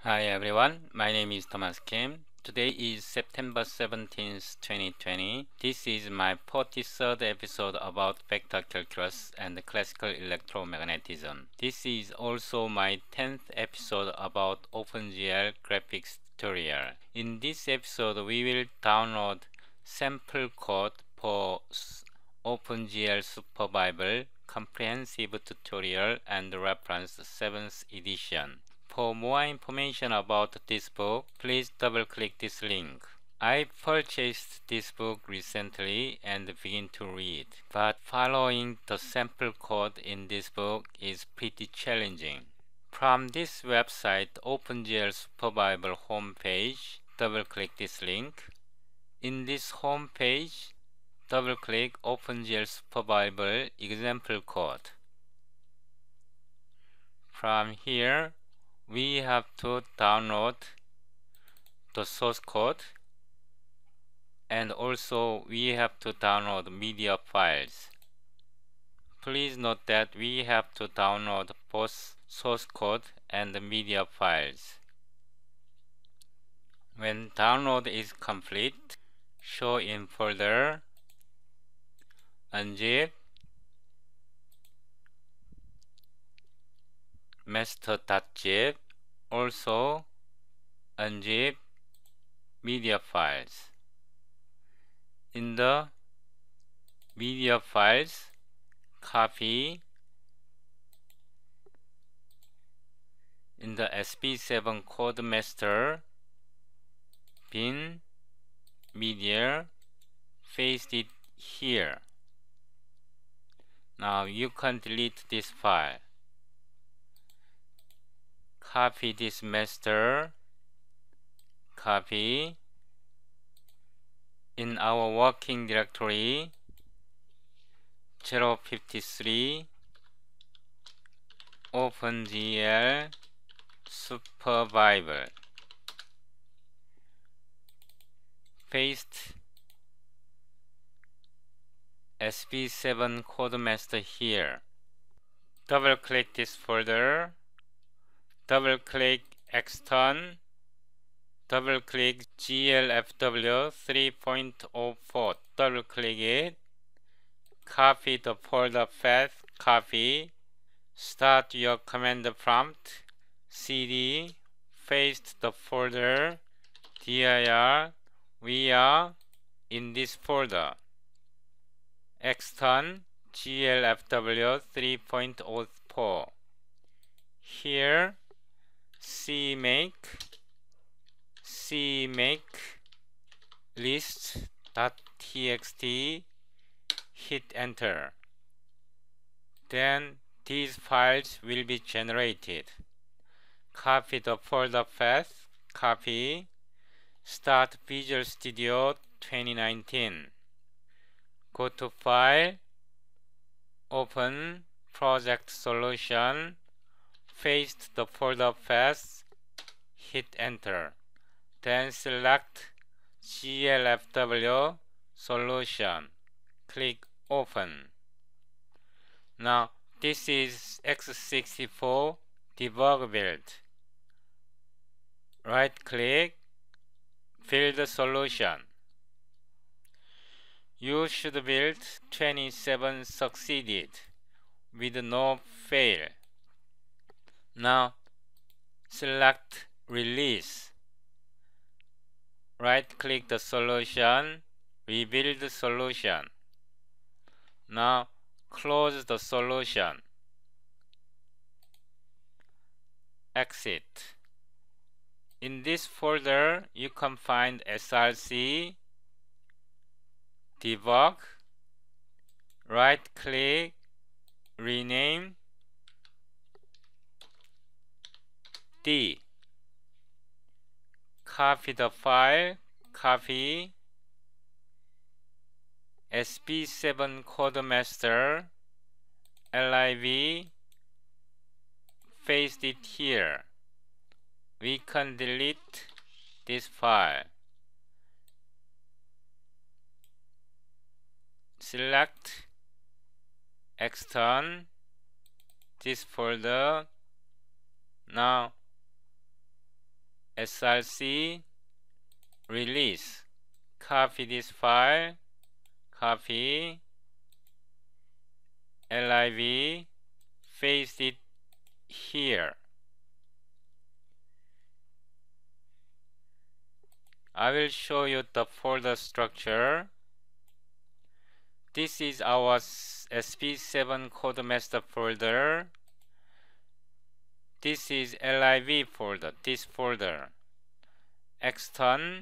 Hi everyone, my name is Thomas Kim. Today is September 17th, 2020. This is my 43rd episode about vector calculus and classical electromagnetism. This is also my 10th episode about OpenGL graphics tutorial. In this episode, we will download sample code for OpenGL Superbible Comprehensive Tutorial and Reference 7th edition. For more information about this book, please double-click this link. I purchased this book recently and begin to read, but following the sample code in this book is pretty challenging. From this website, OpenGL Superbible homepage, double-click this link. In this homepage, double-click OpenGL Superbible example code. From here, we have to download the source code, and also we have to download media files. Please note that we have to download both source code and the media files. When download is complete, show in folder, unzip, master.zip, also unzip media files. In the media files, copy in the SP7 Codemaster bin media, paste it here. Now you can delete this file. Copy this master, copy in our working directory 053 OpenGL Superbible. Paste SP7 Codemaster here. Double-click this folder. Double-click Extern. Double-click GLFW 3.04. Double-click it. Copy the folder path. Copy. Start your command prompt. CD. Paste the folder. dir. We are in this folder. Extern GLFW 3.04. Here cmake list.txt, hit enter. Then these files will be generated. Copy the folder path, copy, start Visual Studio 2019. Go to File, open Project Solution, paste the folder path, hit enter. Then select GLFW Solution. Click Open. Now this is x64 debug build. Right click, Build Solution. You should build 27 succeeded with no fail. Now select Release. Right-click the solution, Rebuild the solution. Now close the solution. Exit. In this folder, you can find SRC, Debug, right-click, Rename, D. Copy the file, copy SP7 Codemaster, LIV, paste it here. We can delete this file. Select Extern, this folder. Now src release. Copy this file, copy, liv, paste it here. I will show you the folder structure. This is our SP7 CodeMaster folder. This is liv folder, this folder. Extern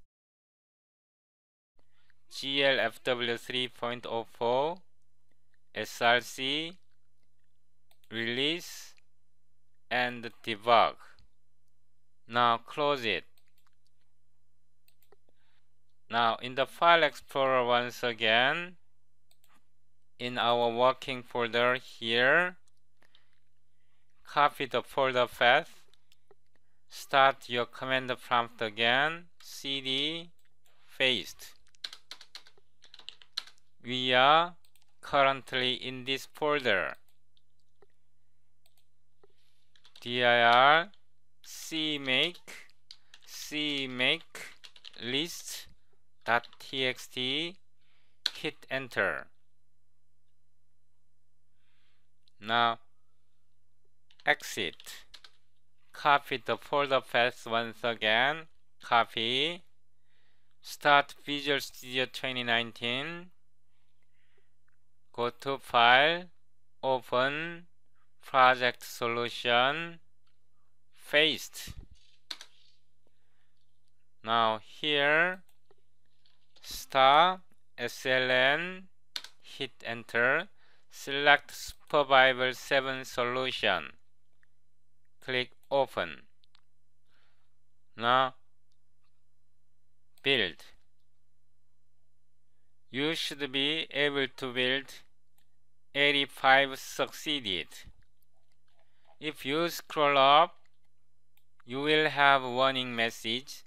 GLFW 3.04 src release and debug. Now close it. Now in the File Explorer, once again, in our working folder here, copy the folder path, start your command prompt again, cd paste. We are currently in this folder, dir cmake list.txt, hit enter. Now exit. Copy the folder path once again, copy, start Visual Studio 2019, go to File, Open, Project Solution, paste. Now here, star, SLN, hit enter, select Supervival 7 solution, click Open. Now build. You should be able to build 85 succeeded. If you scroll up, you will have warning message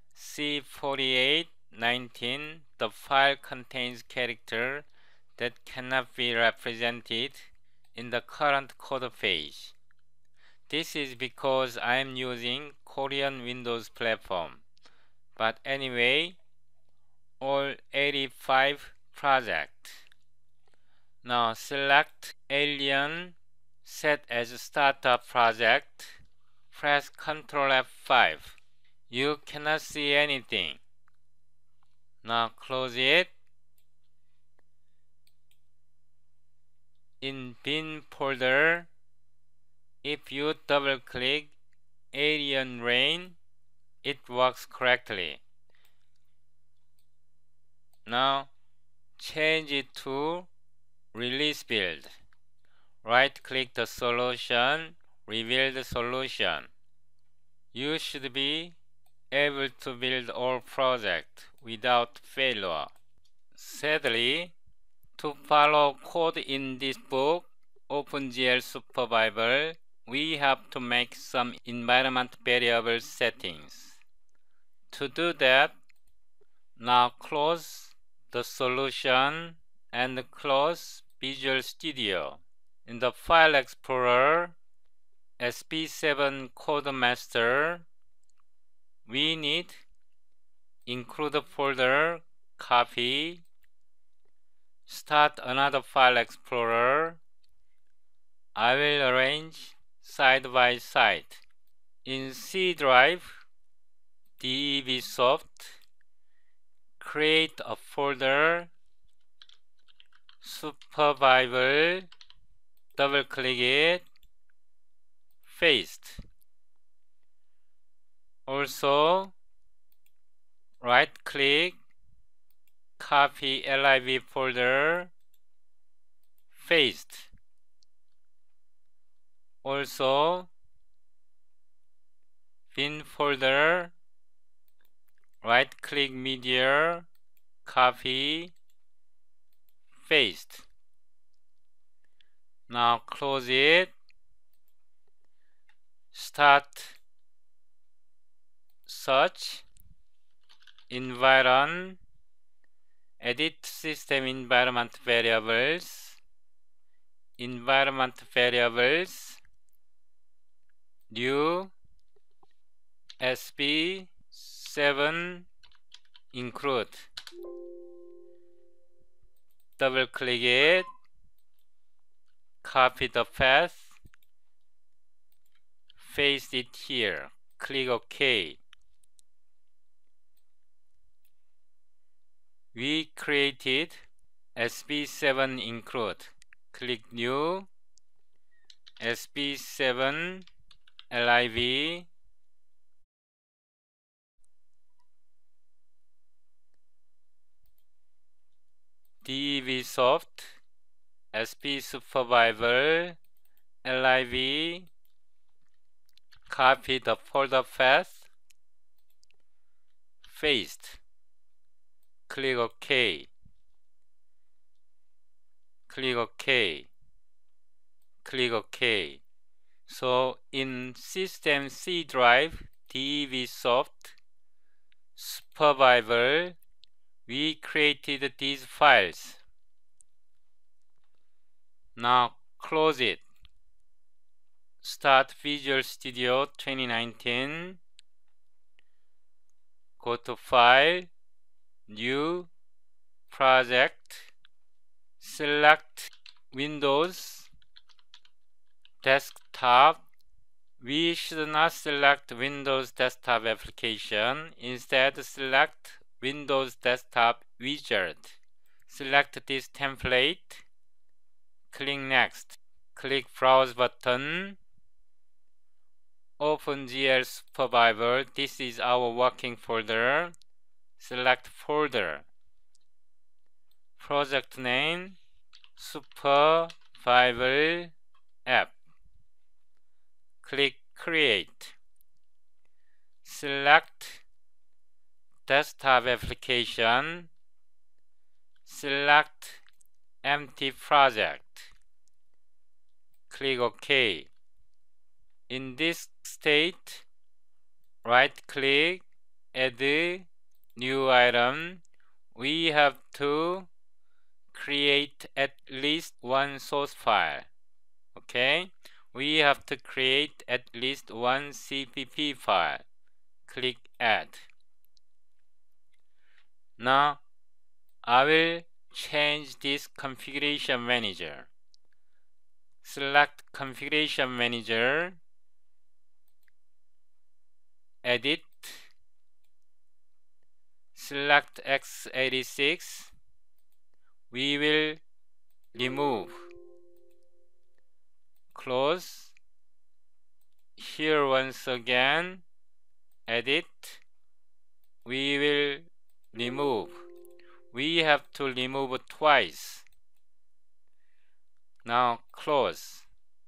C4819, the file contains character that cannot be represented in the current code page. This is because I am using Korean Windows platform. But anyway, all 85 project. Now select Alien, set as startup project, press Ctrl F5. You cannot see anything. Now close it. In bin folder, if you double click Alien Rain, it works correctly. Now change it to Release Build. Right click the solution, reveal the solution. You should be able to build all projects without failure. Sadly, to follow code in this book, OpenGL Supervival, we have to make some environment variable settings. To do that, now close the solution and close Visual Studio. In the File Explorer, SP7 CodeMaster, we need include folder, copy, start another File Explorer. I will arrange side by side. In C drive, DEVSoft, create a folder, Supervival, double click it, paste. Also, right click, copy liv folder, paste. Also, bin folder, right click media, copy, paste. Now close it. Start search, environ, edit system environment variables, new sb7 include. Double click it, copy the path, paste it here, click OK. We created sb7 include. Click new, sb7 liv, dvsoft, sp supervisor, liv, copy the folder path, paste, click OK, click OK, click OK. So in system C drive, dvsoft, supervisor, we created these files. Now close it. Start Visual Studio 2019. Go to File, New, Project, select Windows, Desktop. We should not select Windows Desktop application. Instead, select Windows Desktop Wizard. Select this template. Click Next. Click Browse button. Open GL Supervisor. This is our working folder. Select Folder. Project name Supervisor App. Click Create. Select Desktop Application. Select Empty Project. Click OK. In this state, right-click, add new item. We have to create at least one source file. Okay? We have to create at least one CPP file. Click Add. Now, I will change this Configuration Manager. Select Configuration Manager, Edit, select x86. We will remove, close. Here once again, edit. We will remove. We have to remove twice. Now close.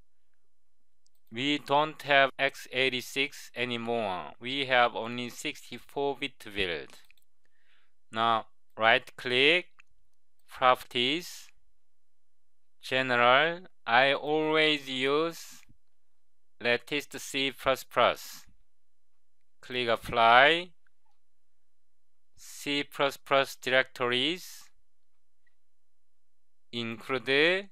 We don't have x86 anymore. We have only 64-bit build. Now right click, Properties, General. I always use latest C++. Click Apply. C++ directories, include,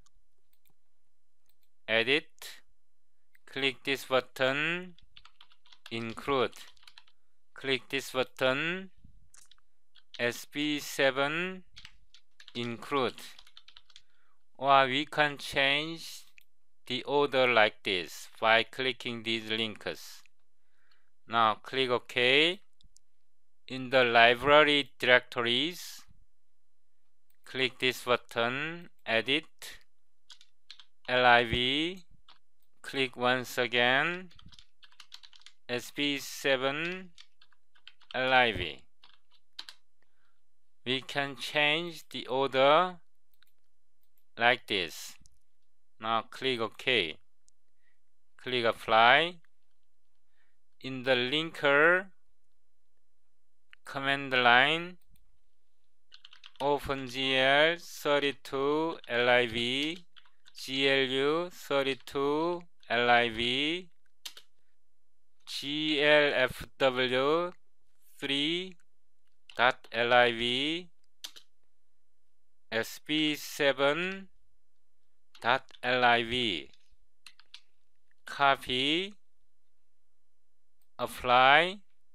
edit. Click this button, include. Click this button, sb7 include. Or we can change the order like this by clicking these links. Now click OK. In the library directories, click this button, edit, liv. Click once again, sb7 liv. We can change the order like this. Now click OK. Click Apply. In the linker command line, OpenGL 32 liv, GLU 32 liv, glfw 3.liv, sb7.liv. Copy, apply,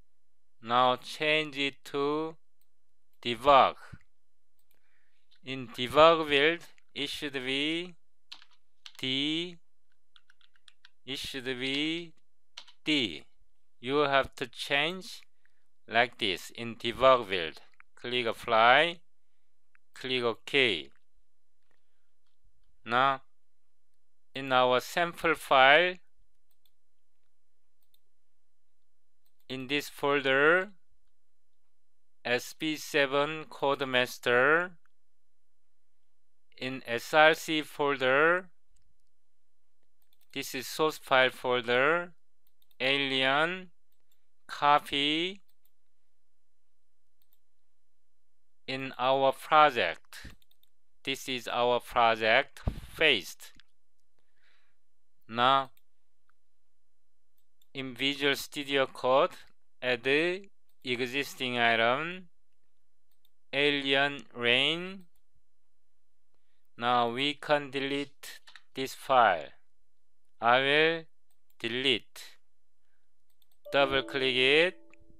Now change it to debug. In debug field, it should be D. It should be D. You have to change like this in debug field. Click apply. Click OK. Now, in our sample file, in this folder, SB7 Codemaster, in SRC folder, this is source file folder, alien, copy, in our project. This is our project, paste. Now, in Visual Studio Code, add existing item, alien rain. Now we can delete this file. I will delete. Double click it.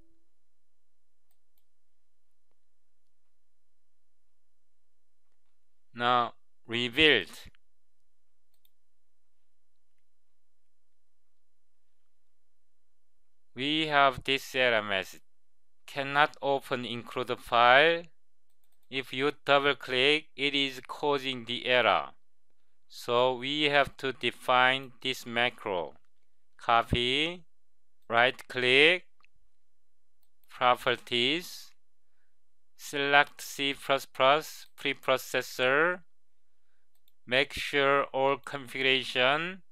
Now rebuild. We have this error message. Cannot open include file. If you double click, it is causing the error. So we have to define this macro. Copy, right click, properties, select C++ preprocessor, make sure all configuration,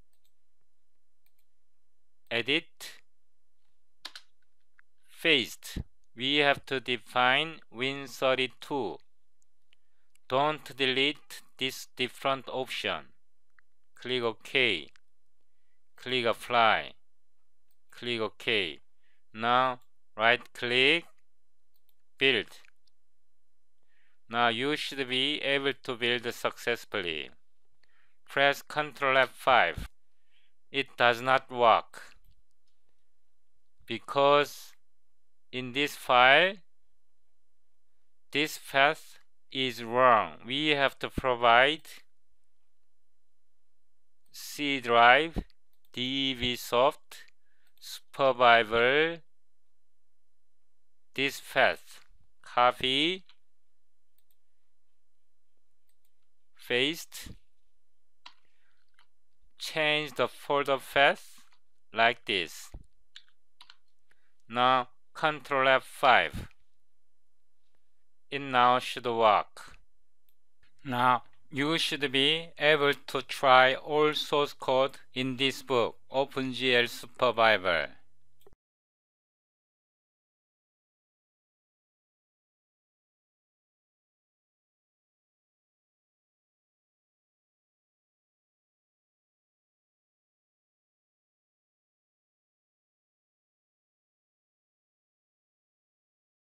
edit, paste. We have to define Win32. Don't delete this different option. Click OK. Click apply. Click OK. Now right click, build. Now you should be able to build successfully. Press Ctrl F5. It does not work because in this file, this path is wrong. We have to provide C drive, DEVSoft, Supervisor, this path. Copy, paste, change the folder path like this. Now Ctrl F5. It now should work. Now you should be able to try all source code in this book, OpenGL Supervisor.